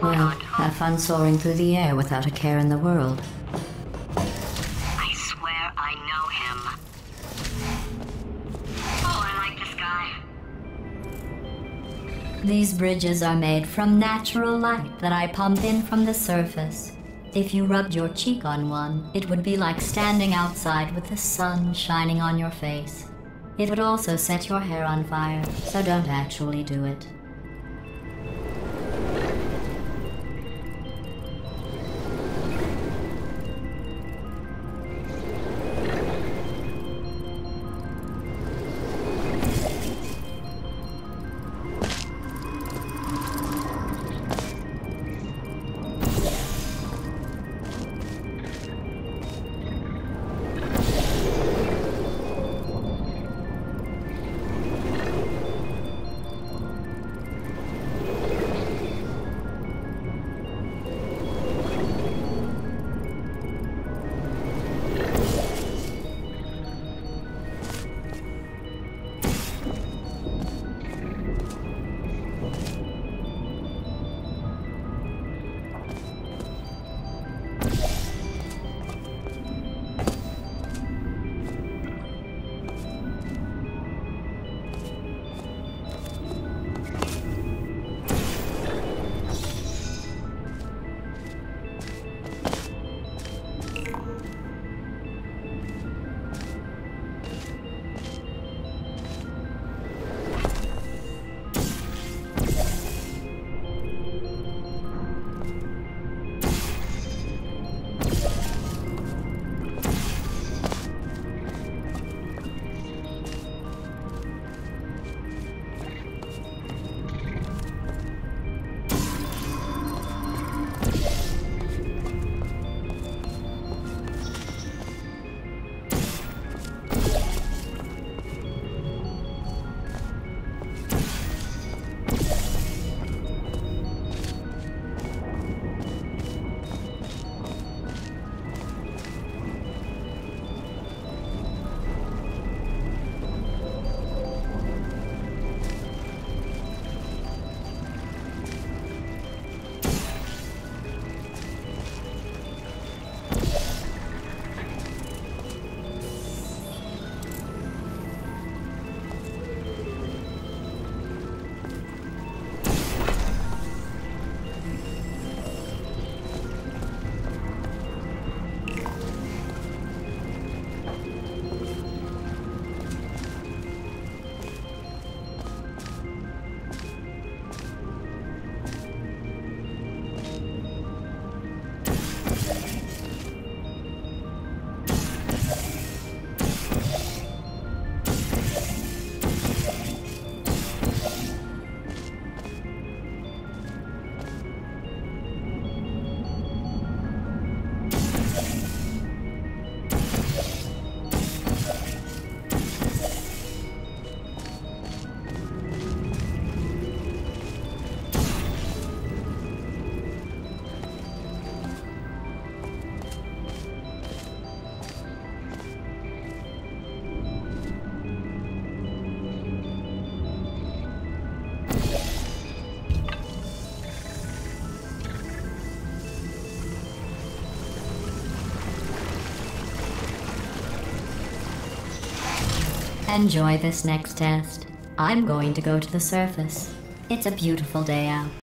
Well, have fun soaring through the air without a care in the world. I swear I know him. Oh, I like this guy. These bridges are made from natural light that I pump in from the surface. If you rubbed your cheek on one, it would be like standing outside with the sun shining on your face. It would also set your hair on fire, so don't actually do it. Enjoy this next test. I'm going to go to the surface. It's a beautiful day out.